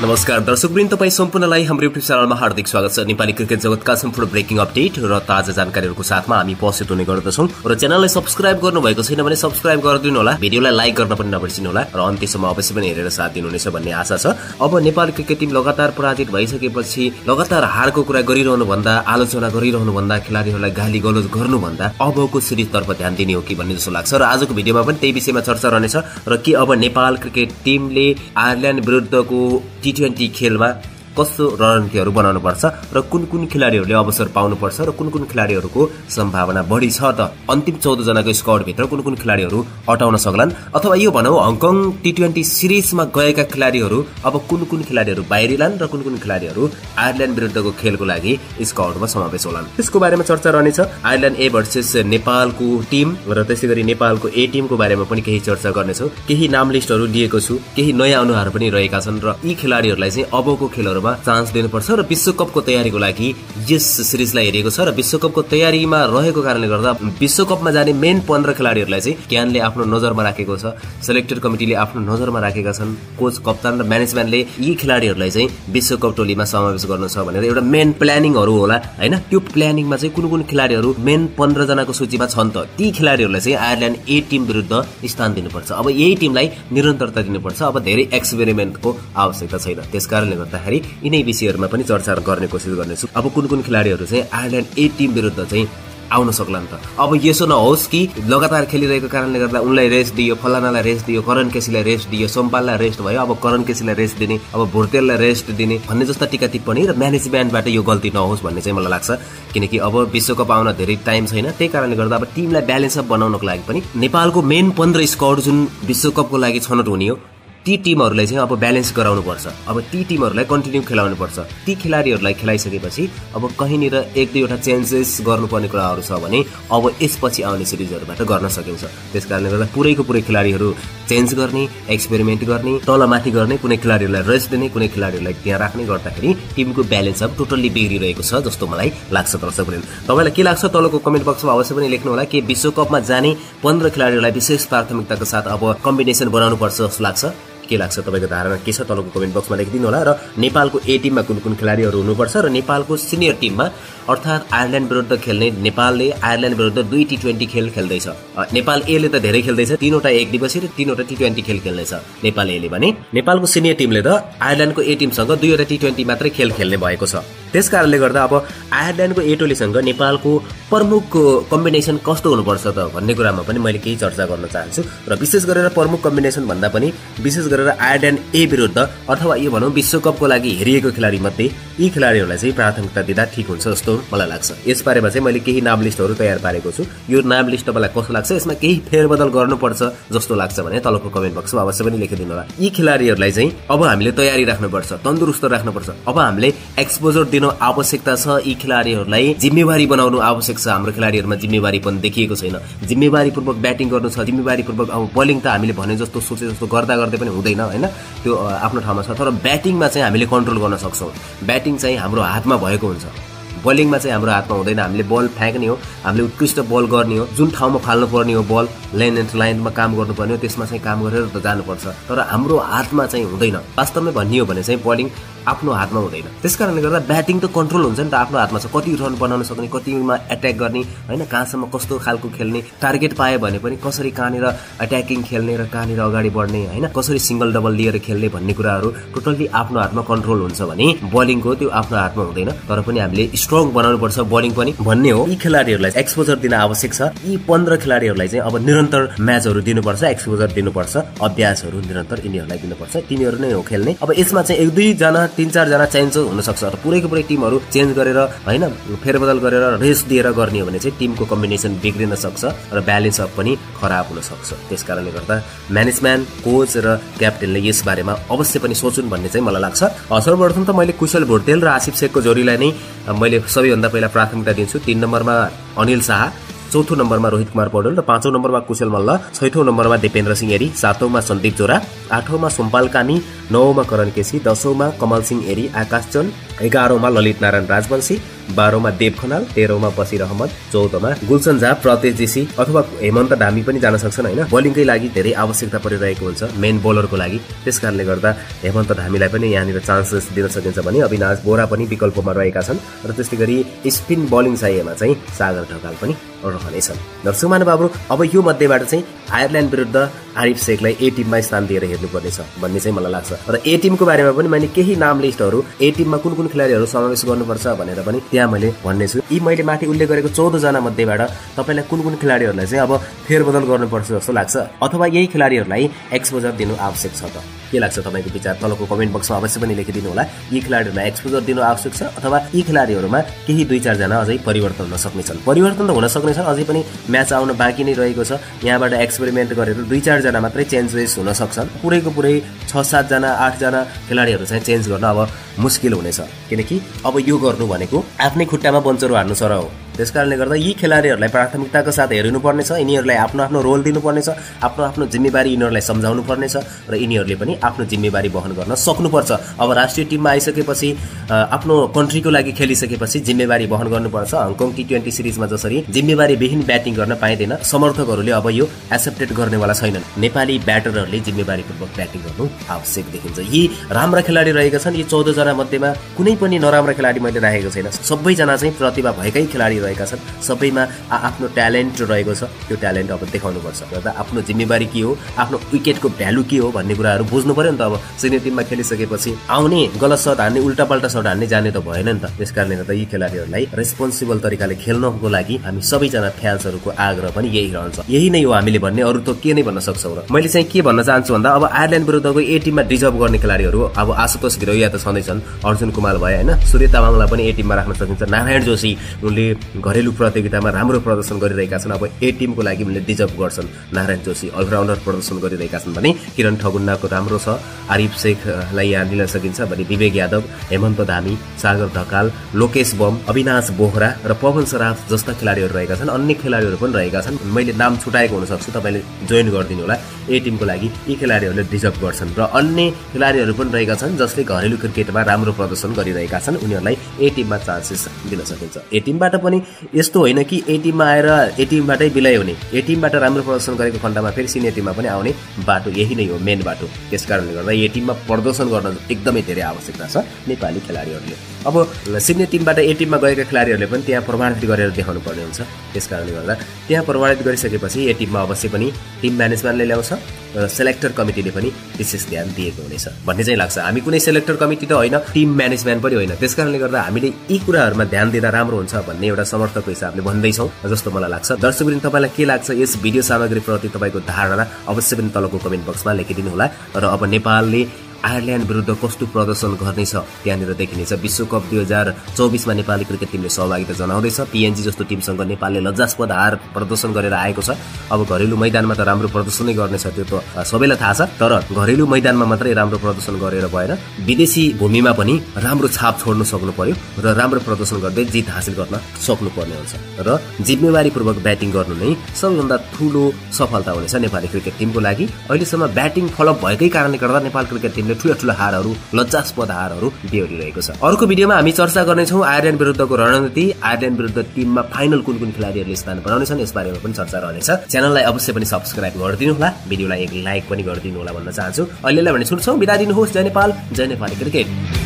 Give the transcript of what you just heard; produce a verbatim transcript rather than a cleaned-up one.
नमस्कार दर्शकवृन्द, तपाई सम्पूर्णलाई हाम्रो युट्युब च्यानलमा हार्दिक स्वागत छ। नेपाली क्रिकेट जगतका सम्पूर्ण ब्रेकिङ अपडेट र ताजा जानकारीहरूको साथमा हामी उपस्थित हुने गर्दछौं र च्यानललाई सब्स्क्राइब गर्नुभएको छैन भने सब्स्क्राइब गरिदिनु होला, भिडियोलाई लाइक गर्न पनि नबिर्सिनु होला र अन्त्यसम्म अवश्य पनि हेरेर साथ दिनुहुनेछ भन्ने आशा छ। अब नेपाली क्रिकेट टिम लगातार पराजित भइसकेपछि लगातार हारको कुरा गरिरहनु भन्दा, आलोचना गरिरहनु भन्दा, खेलाडीहरूलाई गाली गलोज गर्नु भन्दा अबको सिरिजतर्फ ध्यान दिने हो कि भन्ने जस्तो लाग्छ र आजको भिडियोमा पनि त्यही विषयमा चर्चा रहनेछ र के अब नेपाल क्रिकेट टिमले आयरल्यान्ड विरुद्धको टी ट्वेन्टी खेलमा कस्तो रणनीतिहरू बनाउनु पर्छ र कुन कुन खेलाडीहरूले अवसर पाउनुपर्छ र कुन कुन खेलाडीहरूको सम्भावना बढी छ त अन्तिम चौध जनाको स्क्वाड भित्र कुन कुन खेलाडीहरू अटाउन सक्लान्, अथवा यो भनौं हङकङ टी ट्वेन्टी सिरिजमा गएका खेलाडीहरू अब कुन कुन खेलाडीहरू बाहिरिलान् र कुन कुन खेलाडीहरू आयरल्यान्ड विरुद्धको खेलको लागि स्क्वाडमा समावेश होलान्, त्यसको बारेमा चर्चा रहनेछ। आयरल्यान्ड ए भर्सेस नेपालको टिम र त्यसैगरी नेपालको ए टिमको बारेमा पनि केही चर्चा गर्नेछौँ। केही नाम लिस्टहरू दिएको छु, केही नयाँ अनुहार पनि रहेका छन् र यी खेलाडीहरूलाई चाहिँ अबको खेलहरू चान्स दिनुपर्छ र विश्वकपको तयारीको लागि यस सिरिजलाई हेरिएको छ र विश्वकपको तयारीमा रहेको कारणले गर्दा विश्वकपमा जाने मेन पन्ध्र खेलाडीहरूलाई चाहिँ क्यानले आफ्नो नजरमा राखेको छ, सेलेक्टेड कमिटीले आफ्नो नजरमा राखेका छन्, कोच कप्तान र म्यानेजमेन्टले यी खेलाडीहरूलाई चाहिँ विश्वकप टोलीमा समावेश गर्नु छ भनेर एउटा मेन प्लानिङहरू होला हैन। त्यो प्लानिङमा चाहिँ कुन कुन खेलाडीहरू मेन पन्ध्र जनाको सूचीमा छन् त ती खेलाडीहरूलाई चाहिँ आयरल्यान्ड ए टिम विरुद्ध स्थान दिनुपर्छ। अब यही टिमलाई निरन्तरता दिनुपर्छ। अब धेरै एक्सपेरिमेन्टको आवश्यकता छैन, त्यसकारणले गर्दाखेरि यिनै विषयहरूमा पनि चर्चा गर्ने कोसिस गर्नेछु। अब कुन कुन खेलाडीहरू चाहिँ आयरल्यान्ड ए टिम विरुद्ध चाहिँ आउन सक्लान् त। अब यसो नहोस् कि लगातार खेलिरहेको कारणले गर्दा उनलाई रेस्ट दियो, फलानालाई रेस्ट दियो, करण केसीलाई रेस्ट दियो, सोमपाललाई रेस्ट भयो, अब करण केसीलाई रेस्ट दिने, अब भुर्तेललाई रेस्ट दिने भन्ने जस्ता टिका टिप्पणी र म्यानेजमेन्टबाट यो गल्ती नहोस् भन्ने चाहिँ मलाई लाग्छ। किनकि अब विश्वकप आउन धेरै टाइम छैन, त्यही कारणले गर्दा अब टिमलाई ब्यालेन्स अप बनाउनको लागि पनि नेपालको मेन पन्ध्र स्क्वाड जुन विश्वकपको लागि छनौट हुने हो ती टिमहरूलाई चाहिँ अब ब्यालेन्स गराउनु पर्छ। अब ती टिमहरूलाई कन्टिन्यू खेलाउनु पर्छ। ती खेलाडीहरूलाई खेलाइसकेपछि अब कहीँनिर एक दुईवटा चेन्जेस गर्नुपर्ने कुराहरू छ भने अब यसपछि आउने सिरिजहरूबाट गर्न सकिन्छ। त्यसकारणले गर्दा पुरैको पुरै खेलाडीहरू चेन्ज गर्ने, एक्सपेरिमेन्ट गर्ने, तलमाथि गर्ने, कुनै खेलाडीहरूलाई रेस्ट दिने, कुनै खेलाडीहरूलाई त्यहाँ राख्ने गर्दाखेरि टिमको ब्यालेन्स अब टोटल्ली बिग्रिरहेको छ जस्तो मलाई लाग्छ। दर्शकवृन्द, तपाईँलाई के लाग्छ तलको कमेन्ट बक्समा अवश्य पनि लेख्नु होला कि विश्वकपमा जाने पन्ध्र खेलाडीहरूलाई विशेष प्राथमिकताको साथ अब कम्बिनेसन बनाउनु पर्छ जस्तो लाग्छ। के लाग्छ तपाईँको धारणा के छ तलको कमेन्ट बक्समा लेखिदिनु होला। र नेपालको ए टिममा कुन कुन खेलाडीहरू हुनुपर्छ र नेपालको सिनियर टिममा अर्थात् आयरल्यान्ड विरुद्ध खेल्ने नेपालले आयरल्यान्ड विरुद्ध दुई टी ट्वेन्टी खेल खेल्दैछ। नेपाल एले त धेरै खेल्दैछ, तीनवटा एक दिवसीय र तीनवटा टी ट्वेन्टी खेल खेल्नेछ नेपाल एले भने। नेपालको सिनियर टिमले त आयरल्यान्डको ए टिमसँग दुईवटा टी ट्वेन्टी मात्रै खेल खेल्ने भएको छ। त्यस कारणले गर्दा अब आयरल्यान्डको ए टोलीसँग नेपालको प्रमुख कम्बिनेसन कस्तो हुनुपर्छ त भन्ने कुरामा पनि मैले केही चर्चा गर्न चाहन्छु र विशेष गरेर प्रमुख कम्बिनेसन भन्दा पनि विशेष गरेर आयरल्यान्ड ए विरुद्ध अथवा यो भनौँ विश्वकपको लागि हेरिएको खेलाडी मध्ये यी खेलाडीहरूलाई चाहिँ प्राथमिकता दिँदा ठिक हुन्छ जस्तो मलाई लाग्छ। यसबारेमा चाहिँ मैले केही नाम लिस्टहरू तयार पारेको छु। यो नाम लिस्ट तपाईँलाई कस्तो लाग्छ, यसमा केही फेरबदल गर्नुपर्छ जस्तो लाग्छ भने तलको कमेन्ट बक्समा अवश्य पनि लेखिदिनु होला। यी खेलाडीहरूलाई चाहिँ अब हामीले तयारी राख्नुपर्छ, तन्दुरुस्त राख्नुपर्छ। अब हामीले एक्सपोजर दिनु आवश्यकता छ। यी खेलाडीहरूलाई जिम्मेवारी बनाउनु आवश्यक छ। हाम्रो खेलाडीहरूमा जिम्मेवारी पनि देखिएको छैन। जिम्मेवारीपूर्वक ब्याटिङ गर्नु छ, जिम्मेवारीपूर्वक अब बलिङ त हामीले भने जस्तो सोचे जस्तो गर्दा गर्दै पनि हुँदैन हैन, त्यो आफ्नो ठाउँमा छ। तर ब्याटिङमा चाहिँ हामीले कन्ट्रोल गर्न सक्छौँ। ब्याटिङ चाहिँ हाम्रो हातमा भएको हुन्छ, बलिङमा चाहिँ हाम्रो हातमा हुँदैन। हामीले बल फ्याँक्ने हो, हामीले उत्कृष्ट बल गर्ने हो, जुन ठाउँमा फाल्नु पर्ने हो बल लाइन एन्ड लाइनमा काम गर्नुपर्ने हो त्यसमा चाहिँ काम गरेर त जानुपर्छ। तर हाम्रो हातमा चाहिँ हुँदैन। वास्तवमै भन्ने हो भने चाहिँ बलिङ आफ्नो हातमा हुँदैन। त्यसकारणले गर्दा ब्याटिङ त कन्ट्रोल हुन्छ नि त, आफ्नो हातमा छ। कति रन बनाउन सक्ने, कतिमा एट्याक गर्ने हैन, कहाँसम्म कस्तो खालको खेल्ने, टार्गेट पाए भने पनि कसरी कहाँनिर अट्याकिङ खेल्ने र कहाँनिर अगाडि बढ्ने हैन, कसरी सिंगल डबल लिएर खेल्ने भन्ने कुराहरू टोटल्ली आफ्नो हातमा कन्ट्रोल हुन्छ भने बलिङको त्यो आफ्नो हातमा हुँदैन। तर पनि हामीले स्ट्रङ बनाउनु पर्छ बलिङ पनि भन्ने हो। यी खेलाडीहरूलाई एक्सपोजर दिन आवश्यक छ। यी पन्ध्र खेलाडीहरूलाई चाहिँ अब निरन्तर म्याचहरू दिनुपर्छ, एक्सपोजर दिनुपर्छ, अभ्यासहरू निरन्तर यिनीहरूलाई दिनुपर्छ। तिनीहरू नै हो खेल्ने। अब यसमा चाहिँ एक दुई जना तीन चार जना चेन्ज हुन सक्छ र पुरैको पुरै टिमहरू चेन्ज गरेर हैन फेरबदल गरेर रेस्ट दिएर गर्ने हो भने चाहिँ टिमको कम्बिनेसन बिग्रिन सक्छ र ब्यालेन्स अप पनि खराब हुन सक्छ। त्यसकारणले गर्दा म्यानेजमेन्ट, कोच र क्याप्टेनले यस बारेमा अवश्य पनि सोचुन् भन्ने चाहिँ मलाई लाग्छ। सर्वप्रथम त मैले कुशल भुर्तेल र आसिफ शेखको जोडीलाई नै मैले सबैभन्दा पहिला प्राथमिकता दिन्छु। तीन नम्बरमा अनिल शाह, चौथो नम्बरमा रोहित कुमार पौडेल र पाँचौं नम्बरमा कुशल मल्ल, छैठौं नम्बरमा दिपेन्द्र सिंह एरी, सातौंमा सन्दीप जोरा, आठौंमा सोमपाल कामी, नौमा करण केसी, दशौंमा कमल सिंह एरी, आकाश चन्द, एघारौंमा ललित नारायण राजवंशी, बाह्रौंमा देव खनाल, तेह्रौंमा बसिर अहमद, चौधमा गुलसन झा, प्रतेश जेसी अथवा हेमन्त धामी पनि जान सक्छन् हैन। बोलिङकै लागि धेरै आवश्यकता परिरहेको हुन्छ मेन बोलरको लागि, त्यसकारणले गर्दा हेमन्त धामीलाई पनि यहाँनिर चान्सेस दिन सकिन्छ भने अविनाश बोरा पनि विकल्पमा रहेका छन् र त्यस्तै गरी स्पिन बोलिङ चाहिएमा चाहिँ सागर ढकाल पनि रहनेछन्। दर्शक महानुभावहरु, अब यो मध्येबाट चाहिँ आयरल्यान्ड विरुद्ध आरिफ शेखलाई ए टिममा स्थान दिएर हेर्नुपर्नेछ भन्ने चाहिँ मलाई लाग्छ र ए टिमको बारेमा पनि मैले केही नाम लिस्टहरू ए टिममा कुन कुन खेलाडीहरू समावेश गर्नुपर्छ भनेर पनि त्यहाँ मैले भन्ने छु। यी मैले माथि उल्लेख गरेको चौध जना मध्येबाट तपाईलाई कुन कुन खेलाडीहरूलाई चाहिँ अब फेरबदल गर्नुपर्छ जस्तो लाग्छ अथवा यही खेलाडीहरूलाई एक्सपोजर दिनु आवश्यक छ त? के लाग्छ तपाईको विचार तलको कमेन्ट बक्समा अवश्य पनि लेखिदिनु होला। यी खेलाडीहरूलाई एक्सपोजर दिनु आवश्यक छ अथवा यी खेलाडीहरूमा केही दुई चार जना अझै परिवर्तन हुन सक्नेछन्? परिवर्तन त हुन सक्नेछन्, अझै पनि म्याच आउन बाँकी नै रहेको छ। यहाँबाट एक्सपेरिमेन्ट गरेर दुई चार जना मात्रै चेन्जेस हुन सक्छन्। पुरैको पुरै छ सात जना आठ जना खेलाडीहरू चाहिँ चेन्ज गर्न अब मुस्किल हुनेछ, किनकि अब यो गर्नु भनेको आफ्नै खुट्टामा बन्चरो हार्नु सर हो। त्यसकारणले गर्दा यी खेलाडीहरूलाई प्राथमिकताको साथ हेर्नुपर्नेछ, यिनीहरूलाई आफ्नो आफ्नो रोल दिनुपर्नेछ, आफ्नो आफ्नो जिम्मेवारी यिनीहरूलाई सम्झाउनु पर्नेछ र यिनीहरूले पनि आफ्नो जिम्मेवारी वहन गर्न सक्नुपर्छ। अब राष्ट्रिय टिममा आइसकेपछि आफ्नो कन्ट्रीको लागि खेलिसकेपछि जिम्मेवारी वहन गर्नुपर्छ। हङकङ टी ट्वेन्टी सिरिजमा जसरी जिम्मेवारी विहीन ब्याटिङ गर्न पाइँदैन, समर्थकहरूले अब यो एक्सेप्टेड गर्नेवाला छैनन्। नेपाली ब्याटरहरूले जिम्मेवारीपूर्वक ब्याटिङ गर्नु आवश्यक देखिन्छ। यी राम्रा खेलाडी रहेका छन्। यी चौध जना मध्येमा कुनै पनि नराम्रा खेलाडी मैले राखेको छैन। सबैजना चाहिँ प्रतिभा भएकै खेलाडी रहेका छन्। सबैमा आफ्नो ट्यालेन्ट रहेको छ। त्यो ट्यालेन्ट अब देखाउनुपर्छ। गर्दा आफ्नो जिम्मेवारी के हो, आफ्नो विकेटको भ्यालु के हो भन्ने कुराहरू बुझ्नु पर्यो नि त। अब सिनियर टिममा खेलिसकेपछि आउने गलत सट हान्ने, उल्टापल्टा सट हान्ने जाने त भएन नि त। त्यसकारणले गर्दा यी खेलाडीहरूलाई रेस्पोन्सिबल तरिकाले खेल्नको लागि हामी सबैजना फ्यान्सहरूको आग्रह पनि यही रहन्छ। यही नै हो हामीले भन्ने, अरू त के नै भन्न सक्छौँ र। मैले चाहिँ के भन्न चाहन्छु भन्दा अब आयरल्यान्ड विरुद्धको ए टिममा डिजर्भ गर्ने खेलाडीहरू अब आशुतोष गिरोया त छँदैछन्, अर्जुन कुमार भयो होइन, सूर्य तामाङलाई पनि ए टिममा राख्न सकिन्छ, नारायण जोशी उनले घरेलु प्रतियोगितामा राम्रो प्रदर्शन गरिरहेका छन्। अब ए टिमको लागि उनले डिजर्भ गर्छन्। नारायण जोशी अलराउन्डर प्रदर्शन गरिरहेका छन् भने किरण ठगुन्नाको राम्रो छ, आरिफ शेखलाई यहाँ लिन सकिन्छ भने विवेक यादव, हेमन्त धामी, सागर ढकाल, लोकेश बम, अविनाश बोहरा र पवन सराफ जस्ता खेलाडीहरू रहेका छन्। अन्य खेलाडीहरू पनि रहेका छन्, मैले नाम छुटाएको हुन सक्छु, तपाईँले जोइन गरिदिनु होला। ए टिमको लागि यी खेलाडीहरूले डिजर्भ गर्छन् र अन्य खेलाडीहरू पनि रहेका छन् जसले घरेलु क्रिकेटमा राम्रो प्रदर्शन गरिरहेका छन्। उनीहरूलाई ए टिममा चान्सेस दिन सकिन्छ। ए टिमबाट पनि यस्तो होइन कि ए टिममा आएर ए टिमबाटै बिलाइ हुने। ए टिमबाट राम्रो प्रदर्शन गरेको खण्डमा फेरि सिनियर टिममा पनि आउने बाटो यही नै हो, मेन बाटो। त्यसकारणले गर्दा ए टिममा प्रदर्शन गर्न एकदमै धेरै आवश्यकता छ नेपाली खेलाडीहरूले। अब सिनियर टिमबाट ए टिममा गएका खेलाडीहरूले पनि त्यहाँ प्रमाणित गरेर देखाउनु पर्ने हुन्छ। त्यसकारणले गर्दा त्यहाँ प्रमाणित गरिसकेपछि ए टिममा अवश्य पनि टिम म्यानेजमेन्टले ल्याउँछ र सेलेक्टर कमिटीले पनि विशेष ध्यान दिएको हुनेछ भन्ने चाहिँ लाग्छ। हामी कुनै सेलेक्टर कमिटी त होइन, टिम म्यानेजमेन्ट पनि होइन। त्यसकारणले गर्दा हामीले यी कुराहरूमा ध्यान दिँदा राम्रो हुन्छ भन्ने एउटा समर्थकको हिसाबले भन्दैछौँ जस्तो मलाई लाग्छ। दर्शकवृन्द, तपाईँलाई के लाग्छ यस भिडियो सामग्रीप्रति तपाईँको धारणा अवश्य पनि तलको कमेन्ट बक्समा लेखिदिनु होला। र अब नेपालले आयरल्यान्ड विरुद्ध कस्तो प्रदर्शन गर्नेछ त्यहाँनिर देखिनेछ। विश्वकप दुई हजार चौबिसमा नेपाली क्रिकेट टिमले सहभागिता जनाउँदैछ। पिएनजी जस्तो टिमसँग नेपालले लज्जास्पद हार प्रदर्शन गरेर आएको छ। अब घरेलु मैदानमा त राम्रो प्रदर्शनै गर्नेछ, त्यो त सबैलाई थाहा छ। तर घरेलु मैदानमा मात्रै राम्रो प्रदर्शन गरेर भएन, विदेशी भूमिमा पनि राम्रो छाप छोड्नु सक्नु पर्यो र राम्रो प्रदर्शन गर्दै जित हासिल गर्न सक्नुपर्ने हुन्छ। र जिम्मेवारीपूर्वक ब्याटिङ गर्नु नै सबैभन्दा ठुलो सफलता हुनेछ नेपाली क्रिकेट टिमको लागि। अहिलेसम्म ब्याटिङ फलोप भएकै कारणले गर्दा नेपाल क्रिकेट टिमले ठुला ठुला हारहरू, लज्जास्पद हारहरू बेहोरिरहेको छ। अर्को भिडियोमा हामी चर्चा गर्नेछौँ आयरल्यान्ड विरुद्धको रणनीति, आयरल्यान्ड विरुद्ध टिममा फाइनल कुन कुन खेलाडीहरूले स्थान बनाउनेछन् यस बारेमा पनि चर्चा रहनेछ। च्यानललाई अवश्य पनि सब्स्क्राइब गरिदिनु होला, भिडियोलाई एक लाइक पनि गरिदिनु होला भन्न चाहन्छु। अहिलेलाई भने छुट्छौँ, बिदा दिनुहोस्। जय नेपाल, जय नेपाली क्रिकेट।